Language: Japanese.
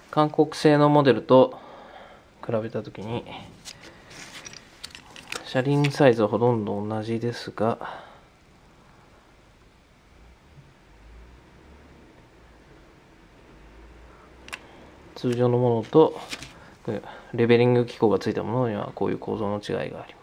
韓国製のモデルと比べたときに車輪サイズはほとんど同じですが、通常のものとレベリング機構がついたものにはこういう構造の違いがあります。